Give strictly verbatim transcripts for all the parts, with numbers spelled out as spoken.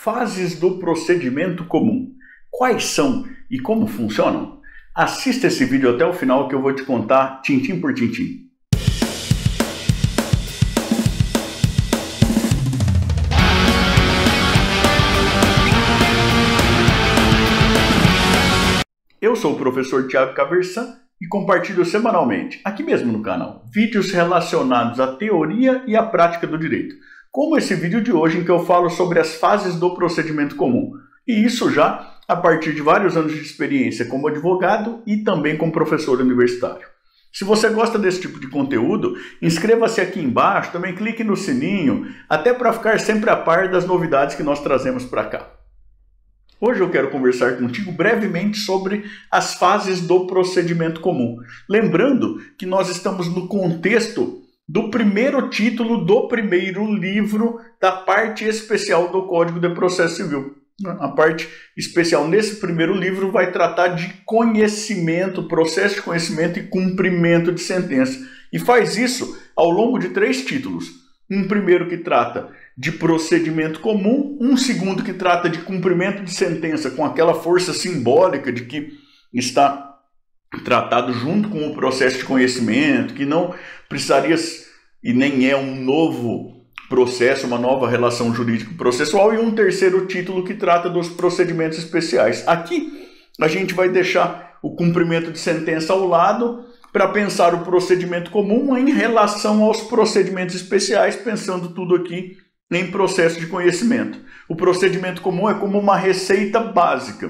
Fases do procedimento comum. Quais são e como funcionam? Assista esse vídeo até o final que eu vou te contar tintim por tintim. Eu sou o professor Thiago Caversan e compartilho semanalmente, aqui mesmo no canal, vídeos relacionados à teoria e à prática do direito, como esse vídeo de hoje em que eu falo sobre as fases do procedimento comum, e isso já a partir de vários anos de experiência como advogado e também como professor universitário. Se você gosta desse tipo de conteúdo, inscreva-se aqui embaixo, também clique no sininho, até para ficar sempre a par das novidades que nós trazemos para cá. Hoje eu quero conversar contigo brevemente sobre as fases do procedimento comum. Lembrando que nós estamos no contexto do primeiro título do primeiro livro da parte especial do Código de Processo Civil. A parte especial nesse primeiro livro vai tratar de conhecimento, processo de conhecimento e cumprimento de sentença. E faz isso ao longo de três títulos. Um primeiro que trata de procedimento comum, um segundo que trata de cumprimento de sentença com aquela força simbólica de que está tratado junto com o processo de conhecimento, que não precisaria e nem é um novo processo, uma nova relação jurídico-processual, e um terceiro título que trata dos procedimentos especiais. Aqui a gente vai deixar o cumprimento de sentença ao lado para pensar o procedimento comum em relação aos procedimentos especiais, pensando tudo aqui em processo de conhecimento. O procedimento comum é como uma receita básica,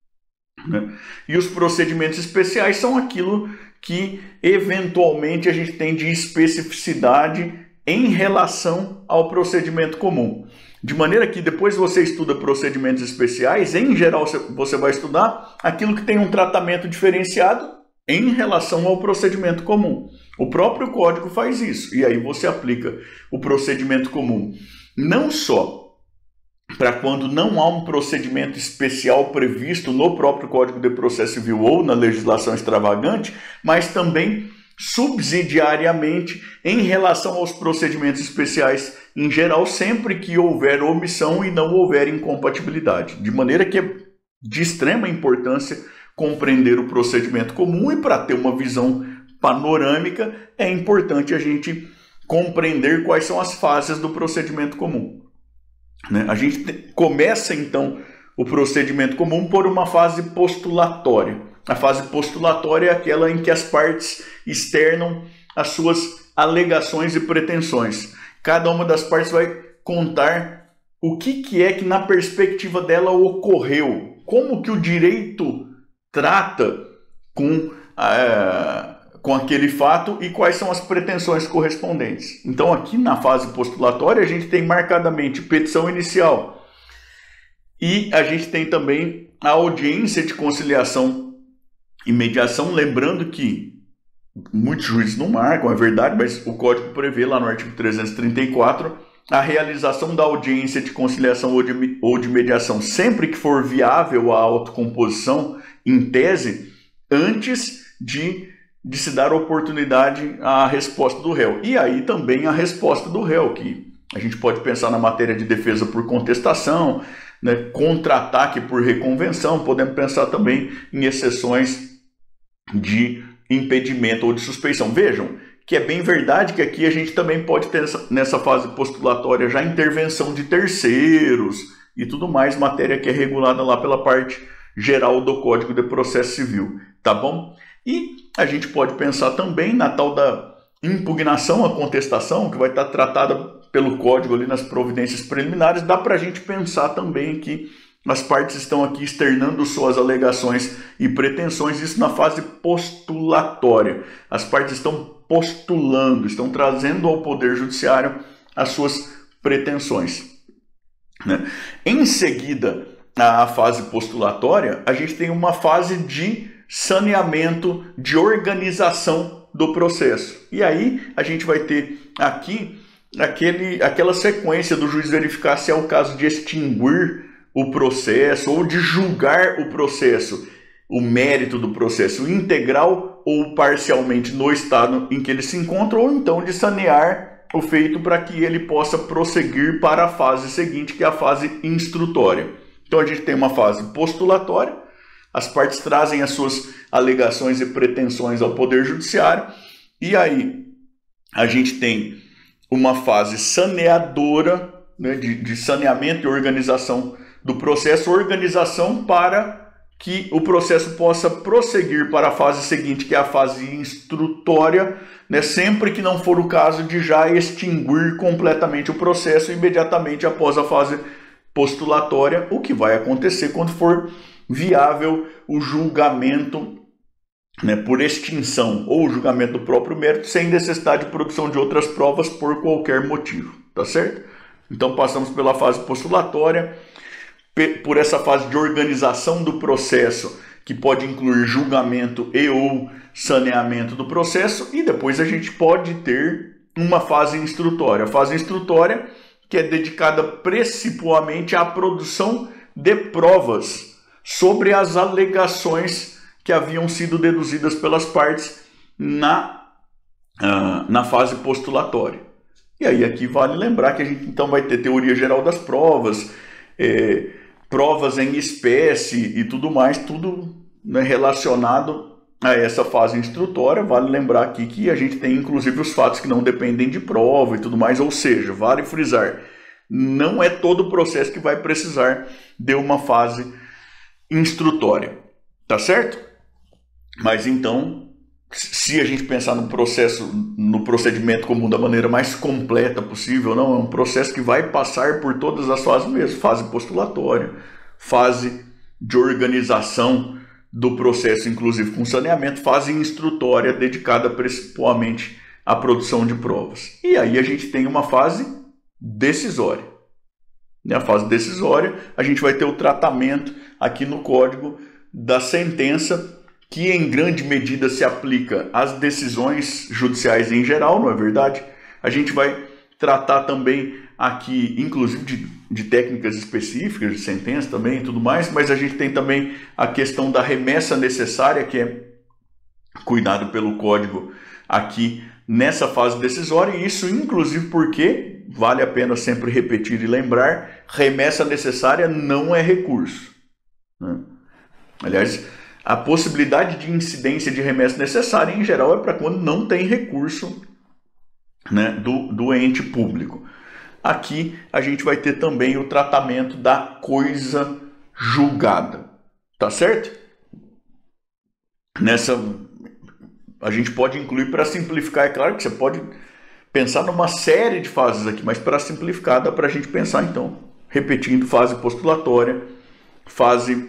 né? E os procedimentos especiais são aquilo que eventualmente a gente tem de especificidade em relação ao procedimento comum. De maneira que depois você estuda procedimentos especiais, em geral você vai estudar aquilo que tem um tratamento diferenciado em relação ao procedimento comum. O próprio código faz isso, e aí você aplica o procedimento comum não só para quando não há um procedimento especial previsto no próprio Código de Processo Civil ou na legislação extravagante, mas também subsidiariamente em relação aos procedimentos especiais em geral, sempre que houver omissão e não houver incompatibilidade. De maneira que é de extrema importância compreender o procedimento comum, e para ter uma visão panorâmica é importante a gente compreender quais são as fases do procedimento comum. Né? A gente te... começa então o procedimento comum por uma fase postulatória. A fase postulatória é aquela em que as partes externam as suas alegações e pretensões. Cada uma das partes vai contar o que, que é que na perspectiva dela ocorreu, como que o direito trata com, uh, com aquele fato e quais são as pretensões correspondentes. Então aqui na fase postulatória a gente tem marcadamente petição inicial e a gente tem também a audiência de conciliação e mediação, lembrando que muitos juízes não marcam, é verdade, mas o Código prevê lá no artigo trezentos e trinta e quatro a realização da audiência de conciliação ou de, ou de mediação sempre que for viável a autocomposição em tese, antes de, de se dar oportunidade à resposta do réu. E aí também a resposta do réu, que a gente pode pensar na matéria de defesa por contestação, né, contra-ataque por reconvenção, podemos pensar também em exceções de impedimento ou de suspeição. Vejam que é bem verdade que aqui a gente também pode ter nessa fase postulatória já intervenção de terceiros e tudo mais, matéria que é regulada lá pela parte geral do Código de Processo Civil, tá bom? E a gente pode pensar também na tal da impugnação, a contestação, que vai estar tratada pelo Código ali nas providências preliminares. Dá para a gente pensar também que as partes estão aqui externando suas alegações e pretensões, isso na fase postulatória. As partes estão postulando, estão trazendo ao Poder Judiciário as suas pretensões, né? Em seguida, a fase postulatória, a gente tem uma fase de saneamento, de organização do processo. E aí a gente vai ter aqui aquele, aquela sequência do juiz verificar se é o caso de extinguir o processo ou de julgar o processo, o mérito do processo integral ou parcialmente no estado em que ele se encontra, ou então de sanear o feito para que ele possa prosseguir para a fase seguinte, que é a fase instrutória. Então a gente tem uma fase postulatória, as partes trazem as suas alegações e pretensões ao Poder Judiciário, e aí a gente tem uma fase saneadora, né, de, de saneamento e organização do processo, organização para que o processo possa prosseguir para a fase seguinte, que é a fase instrutória, né, sempre que não for o caso de já extinguir completamente o processo imediatamente após a fase postulatória, o que vai acontecer quando for viável o julgamento, né, por extinção ou o julgamento do próprio mérito sem necessidade de produção de outras provas por qualquer motivo, tá certo? Então passamos pela fase postulatória, por essa fase de organização do processo, que pode incluir julgamento e ou saneamento do processo, e depois a gente pode ter uma fase instrutória. A fase instrutória que é dedicada principalmente à produção de provas sobre as alegações que haviam sido deduzidas pelas partes na, uh, na fase postulatória. E aí aqui vale lembrar que a gente então vai ter teoria geral das provas, é, provas em espécie e tudo mais, tudo, né, relacionado a essa fase instrutória. Vale lembrar aqui que a gente tem inclusive os fatos que não dependem de prova e tudo mais, ou seja, vale frisar, não é todo o processo que vai precisar de uma fase instrutória, tá certo? Mas então, se a gente pensar no processo, no procedimento comum da maneira mais completa possível, não, é um processo que vai passar por todas as fases mesmo, fase postulatória, fase de organização do processo, inclusive com saneamento, fase instrutória dedicada principalmente à produção de provas. E aí a gente tem uma fase decisória. Na fase decisória, a gente vai ter o tratamento aqui no Código da sentença, que em grande medida se aplica às decisões judiciais em geral, não é verdade? A gente vai tratar também aqui, inclusive, de, de técnicas específicas, de sentença também e tudo mais, mas a gente tem também a questão da remessa necessária, que é cuidado pelo Código aqui nessa fase decisória, e isso inclusive porque, vale a pena sempre repetir e lembrar, remessa necessária não é recurso, né? Aliás, a possibilidade de incidência de remessa necessária, em geral, é para quando não tem recurso, né, do, do ente público. Aqui a gente vai ter também o tratamento da coisa julgada, tá certo? Nessa, a gente pode incluir, para simplificar, é claro que você pode pensar numa série de fases aqui, mas para simplificar dá para a gente pensar então, repetindo, fase postulatória, fase...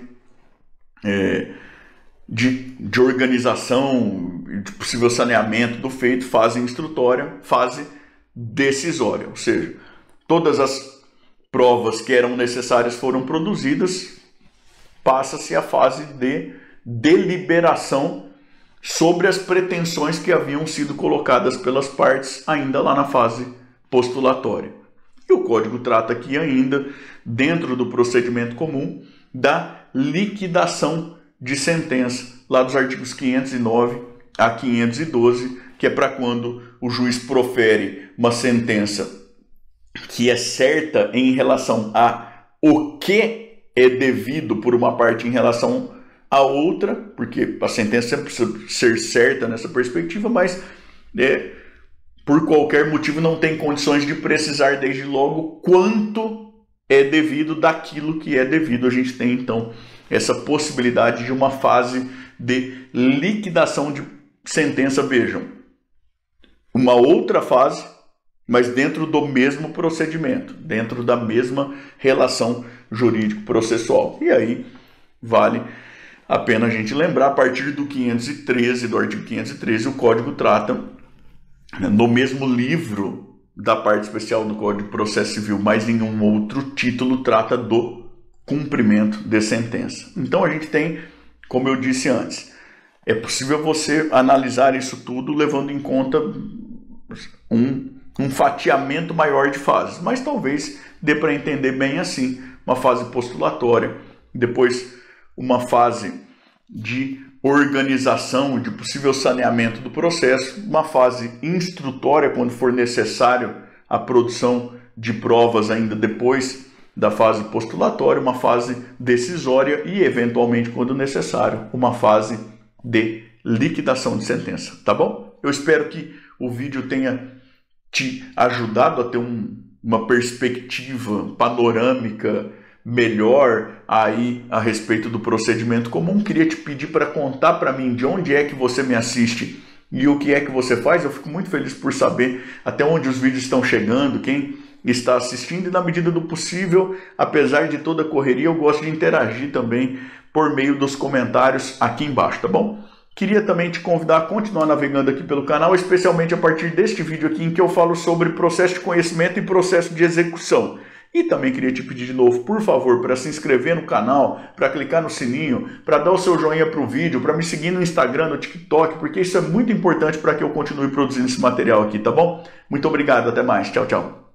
É, De, de organização, de possível saneamento do feito, fase instrutória, fase decisória, ou seja, todas as provas que eram necessárias foram produzidas, passa-se a fase de deliberação sobre as pretensões que haviam sido colocadas pelas partes ainda lá na fase postulatória. E o Código trata aqui ainda, dentro do procedimento comum, da liquidação de sentença, lá dos artigos quinhentos e nove a quinhentos e doze, que é para quando o juiz profere uma sentença que é certa em relação a o que é devido por uma parte em relação a outra, porque a sentença sempre precisa ser certa nessa perspectiva, mas é, por qualquer motivo não tem condições de precisar desde logo quanto é devido daquilo que é devido. A gente tem então essa possibilidade de uma fase de liquidação de sentença, vejam, uma outra fase, mas dentro do mesmo procedimento, dentro da mesma relação jurídico-processual. E aí vale a pena a gente lembrar, a partir do quinhentos e treze, do artigo quinhentos e treze, o Código trata, né, no mesmo livro da parte especial do Código de Processo Civil, mas em um outro título, trata do cumprimento de sentença. Então a gente tem, como eu disse antes, é possível você analisar isso tudo levando em conta um, um fatiamento maior de fases, mas talvez dê para entender bem assim, uma fase postulatória, depois uma fase de organização, de possível saneamento do processo, uma fase instrutória, quando for necessário a produção de provas ainda depois da fase postulatória, uma fase decisória e, eventualmente, quando necessário, uma fase de liquidação de sentença, tá bom? Eu espero que o vídeo tenha te ajudado a ter um, uma perspectiva panorâmica melhor aí a respeito do procedimento comum. Queria te pedir para contar para mim de onde é que você me assiste e o que é que você faz. Eu fico muito feliz por saber até onde os vídeos estão chegando, quem está assistindo, e na medida do possível, apesar de toda a correria, eu gosto de interagir também por meio dos comentários aqui embaixo, tá bom? Queria também te convidar a continuar navegando aqui pelo canal, especialmente a partir deste vídeo aqui em que eu falo sobre processo de conhecimento e processo de execução. E também queria te pedir de novo, por favor, para se inscrever no canal, para clicar no sininho, para dar o seu joinha para o vídeo, para me seguir no Instagram, no TikTok, porque isso é muito importante para que eu continue produzindo esse material aqui, tá bom? Muito obrigado, até mais, tchau, tchau.